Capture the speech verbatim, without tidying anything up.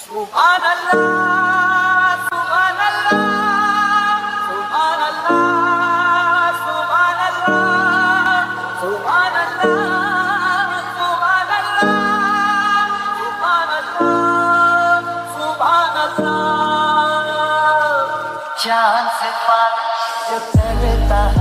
सुभान अल्लाह सुभान अल्लाह सुभान अल्लाह सुभान अल्लाह सुभान अल्लाह सुभान अल्लाह सुभान अल्लाह सुभान अल्लाह। चांद से पानी जो करता